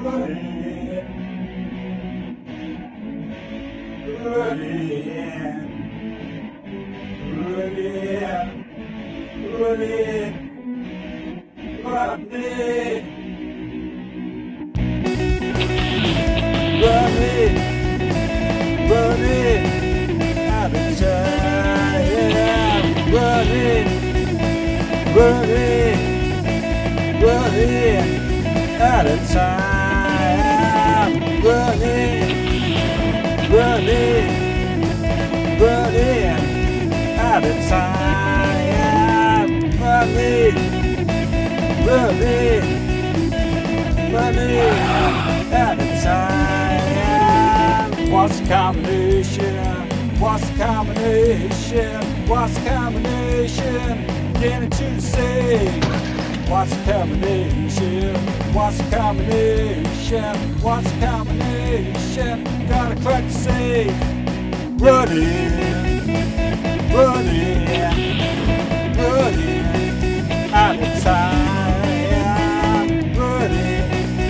At a time, running at a time, running at a time. What's the combination? What's the combination? What's the combination? Getting to the stage. What's the combination? What's the combination? What's the combination? Gotta crack the safe. Running out of time. Running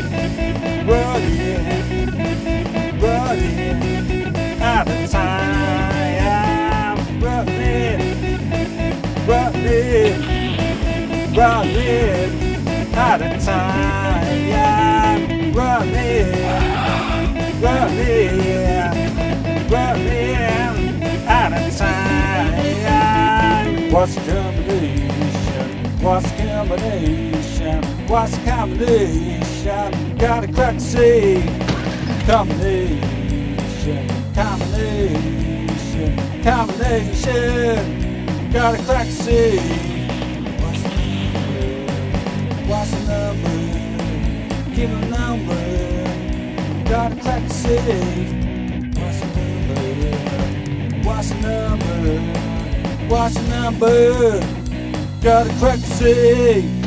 out of time. Running out of time, running out of time. What's the combination? What's the combination? What's the combination? Gotta crack the safe. Combination. Gotta crack the safe. What's the number? Give a number. Gotta crack the safe. What's the number? What's the number? What's the number? Gotta crack the safe.